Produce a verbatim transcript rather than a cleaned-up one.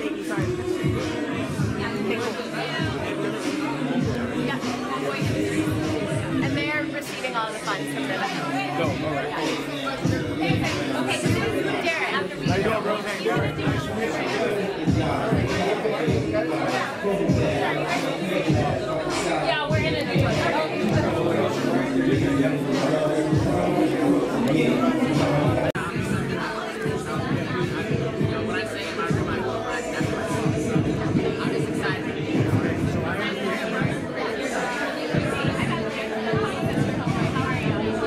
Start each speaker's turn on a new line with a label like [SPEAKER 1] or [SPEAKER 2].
[SPEAKER 1] babies are. Okay, cool.
[SPEAKER 2] Yeah, Homeboy and they're receiving all the funds from the event.
[SPEAKER 3] No, all right.